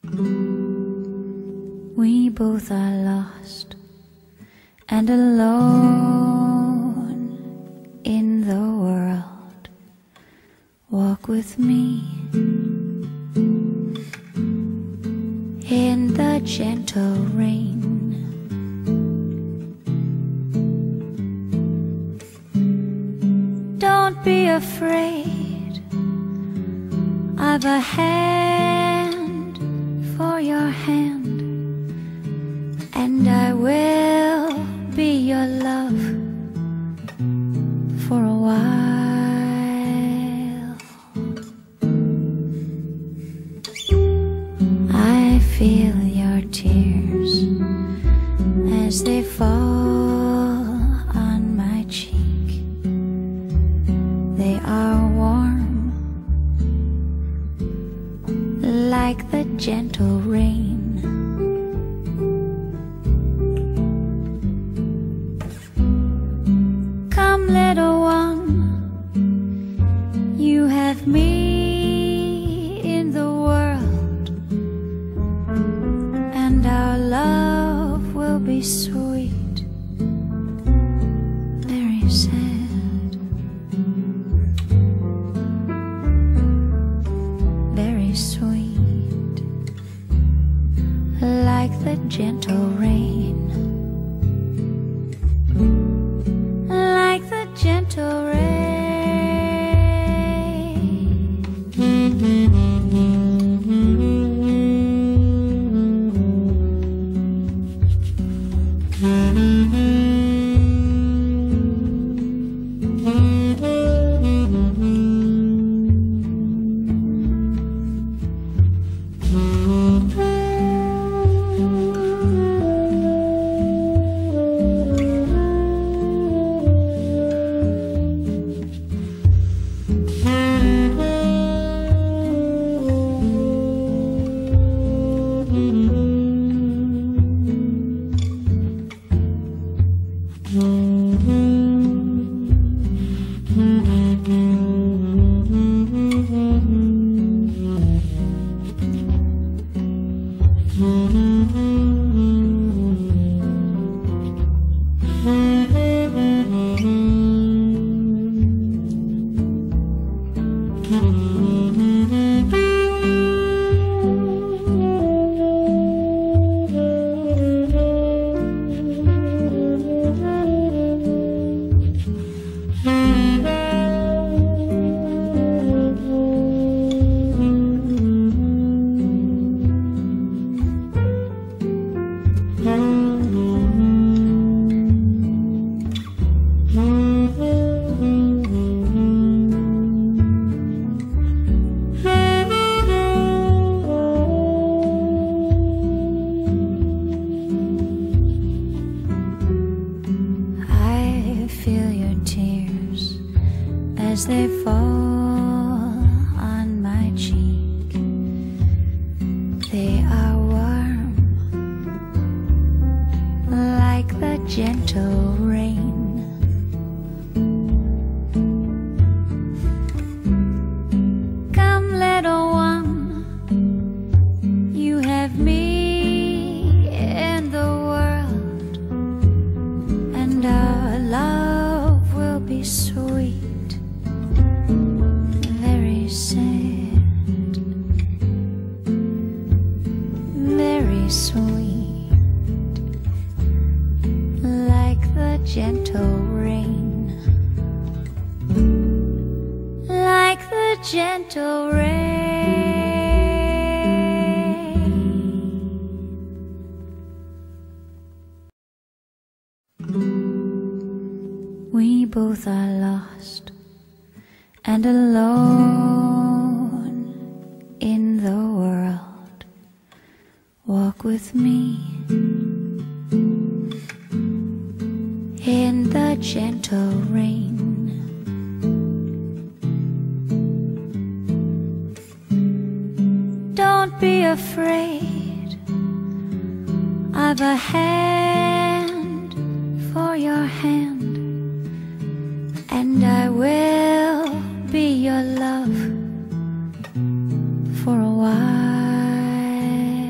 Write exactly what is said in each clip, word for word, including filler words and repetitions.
We both are lost and alone in the world. Walk with me in the gentle rain. Don't be afraid, I've a hand for your hand, and I will be your love for a while. I feel your tears as they fall on my cheek. They are warm like the gentle rain. Come, little one, you have me in the world, and our love will be sweet, very sad, very sweet, like the gentle rain, like the gentle rain. As they fall on my cheek, they are warm like the gentle rain. Come, little one, you have me in the world, and our love will be sweet, sad, very sweet, like the gentle rain, like the gentle rain. We both are lost and alone in the world. Walk with me in the gentle rain. Don't be afraid, I've a hand for your hand, and I will be your love for a while.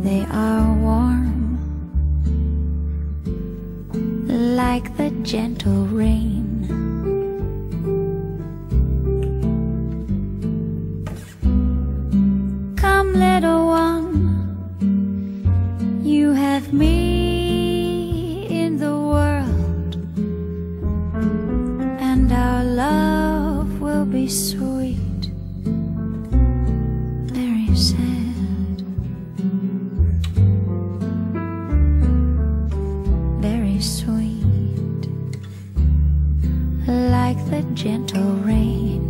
They are warm, like the gentle rain. Come, little one, you have me in the world, and our love will be sweet, very sad, very sweet, like the gentle rain,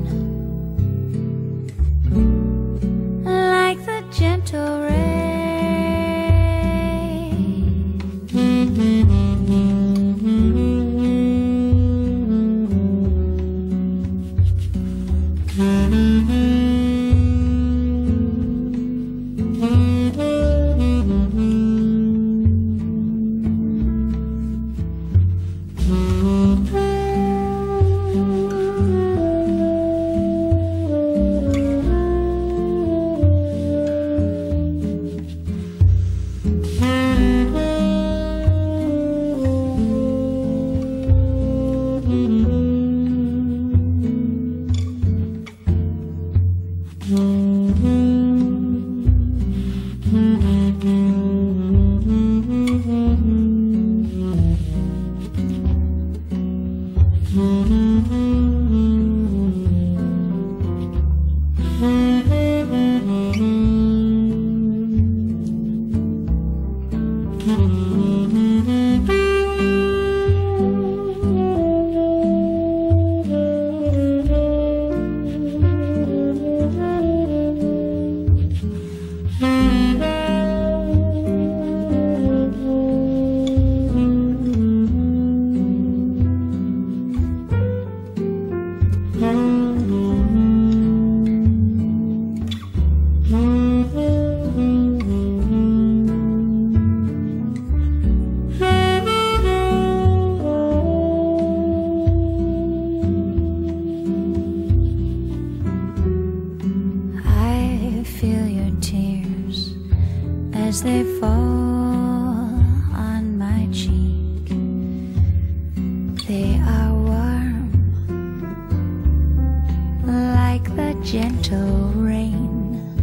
like the gentle rain. As they fall on my cheek, they are warm, like the gentle rain.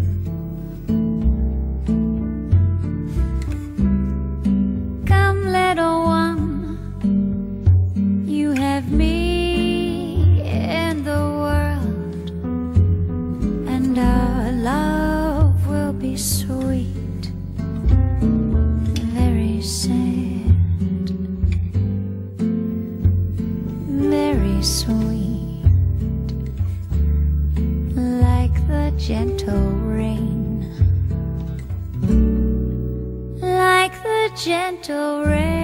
Come, little one, you have me in the world, and our love will be sweet, sad, very sweet, like the gentle rain, like the gentle rain.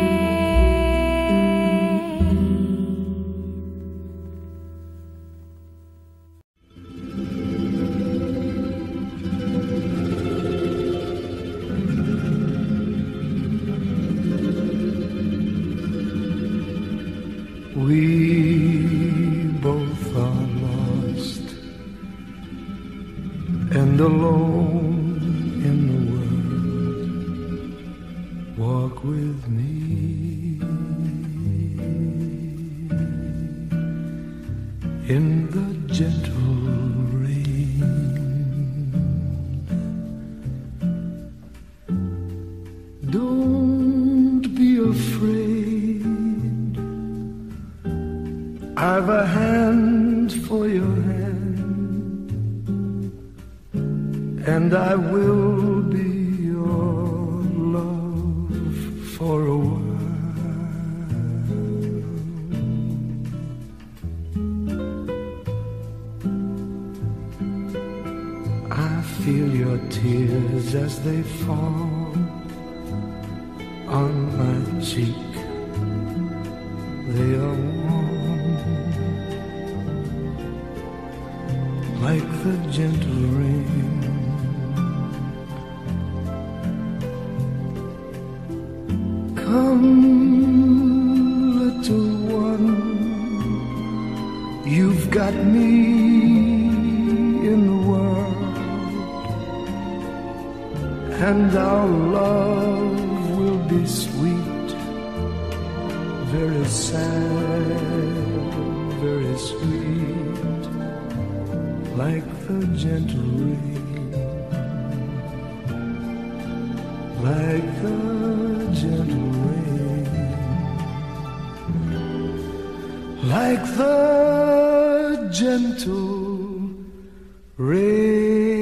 We both are lost and alone in the world. Walk with me in the gentle rain. Don't be afraid, I've a hand for your hand, and I will be your love for a while. I feel your tears as they fall on my cheek. They are warm, like the gentle rain. Come, little one, you've got me in the world, and our love will be sweet, very sad, very sweet, like the gentle rain, like the gentle rain, like the gentle rain.